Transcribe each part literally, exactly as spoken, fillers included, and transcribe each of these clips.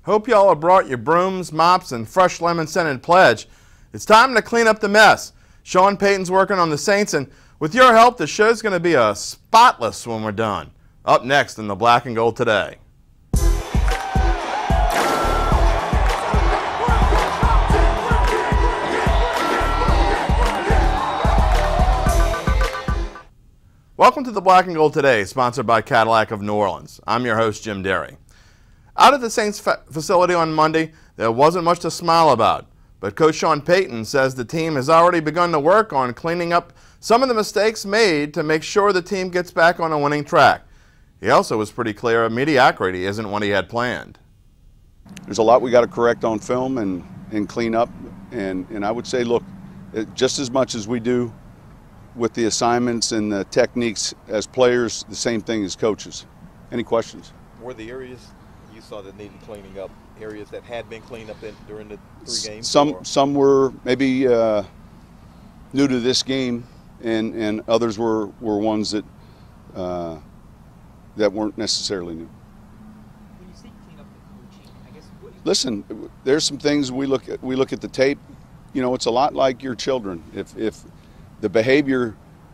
Hope y'all have brought your brooms, mops, and fresh lemon-scented pledge. It's time to clean up the mess. Sean Payton's working on the Saints, and with your help, the show's going to be a spotless when we're done. Up next in the Black and Gold Today. Welcome to the Black and Gold Today, sponsored by Cadillac of New Orleans. I'm your host, Jim Derry. Out at the Saints fa facility on Monday, there wasn't much to smile about, but Coach Sean Payton says the team has already begun to work on cleaning up some of the mistakes made to make sure the team gets back on a winning track. He also was pretty clear mediocrity isn't what he had planned. There's a lot we got to correct on film and, and clean up, and, and I would say, look, just as much as we do with the assignments and the techniques as players, the same thing as coaches. Any questions? Were the areas you saw that needed cleaning up areas that had been cleaned up in, during the three games? Some or? some were maybe uh, new to this game, and and others were were ones that uh, that weren't necessarily new. When you say clean up the coaching, I guess what do you Listen, there's some things we look at. We look at the tape. You know, it's a lot like your children. If if the behavior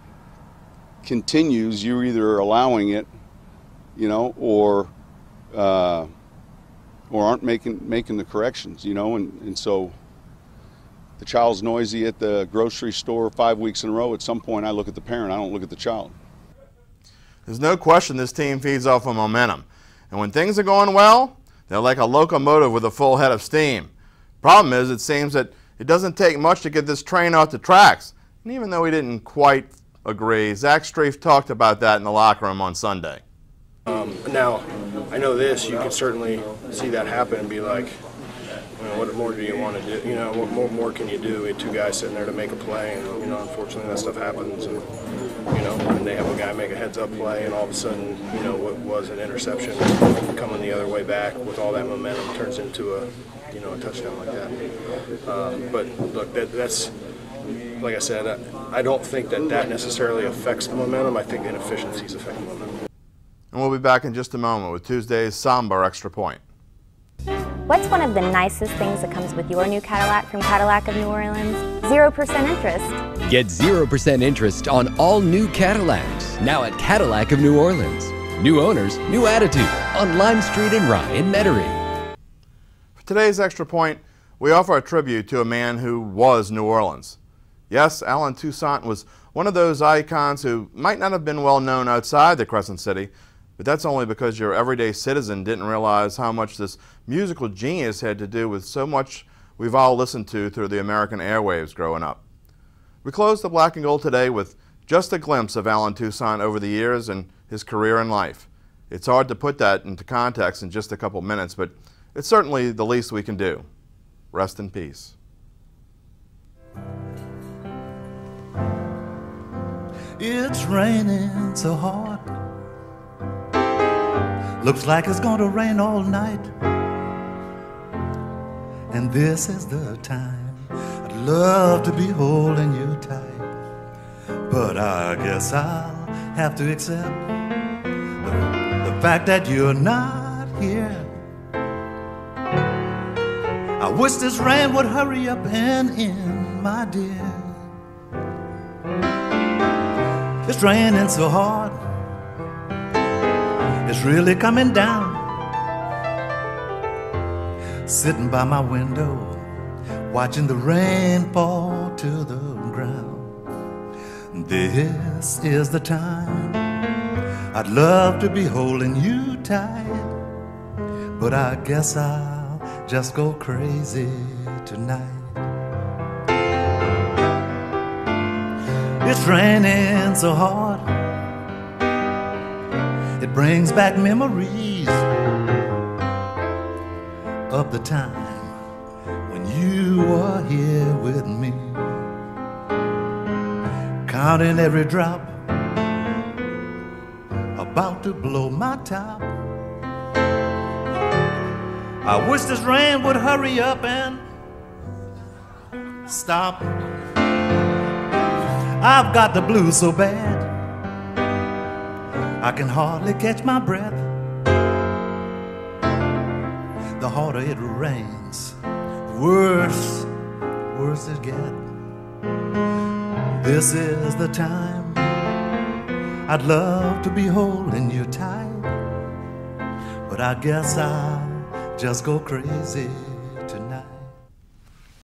continues, you're either allowing it, you know, or uh, or aren't making making the corrections, you know, and, and so the child's noisy at the grocery store five weeks in a row. At some point, I look at the parent. I don't look at the child. There's no question this team feeds off of momentum, and when things are going well, they're like a locomotive with a full head of steam. Problem is, it seems that it doesn't take much to get this train off the tracks. And even though we didn't quite agree, Zach Strief talked about that in the locker room on Sunday. Um, now, I know this, you could certainly see that happen and be like, you know, what more do you want to do? You know, what more, more can you do? We had two guys sitting there to make a play, and, you know, unfortunately that stuff happens. And, you know, and they have a guy make a heads-up play, and all of a sudden, you know, what was an interception coming the other way back with all that momentum turns into a, you know, a touchdown like that. Um, but, look, that, that's, like I said, I, I don't think that that necessarily affects the momentum. I think inefficiencies affect the momentum. And we'll be back in just a moment with Tuesday's Somber Extra Point. What's one of the nicest things that comes with your new Cadillac from Cadillac of New Orleans? zero percent interest. Get zero percent interest on all new Cadillacs, now at Cadillac of New Orleans. New owners, new attitude, on Lime Street in Rye in Metairie. For today's Extra Point, we offer a tribute to a man who was New Orleans. Yes, Allen Toussaint was one of those icons who might not have been well known outside the Crescent City, but that's only because your everyday citizen didn't realize how much this musical genius had to do with so much we've all listened to through the American airwaves growing up. We close the Black and Gold today with just a glimpse of Allen Toussaint over the years and his career in life. It's hard to put that into context in just a couple minutes, but it's certainly the least we can do. Rest in peace. It's raining so hard. Looks like it's gonna rain all night. And this is the time I'd love to be holding you tight. But I guess I'll have to accept the, the fact that you're not here. I wish this rain would hurry up and end, my dear. It's raining so hard, it's really coming down. Sitting by my window, watching the rain fall to the ground. This is the time I'd love to be holding you tight, but I guess I'll just go crazy tonight. It's raining so hard, it brings back memories of the time when you were here with me, counting every drop, about to blow my top. I wish this rain would hurry up and stop. I've got the blues so bad I can hardly catch my breath. the harder it rains, worse, worse it gets. This is the time I'd love to be holding you tight, but I guess I'll just go crazy